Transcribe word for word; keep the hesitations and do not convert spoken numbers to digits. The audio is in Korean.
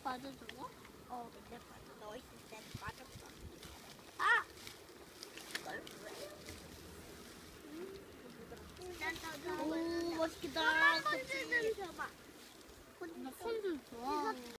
빠져주고? 어, 근데 빠져. 너 있을 땐 빠졌어. 아! 이걸 왜? 오, 멋있겠다. 한번 좀 줘봐. 나 손질 좋아.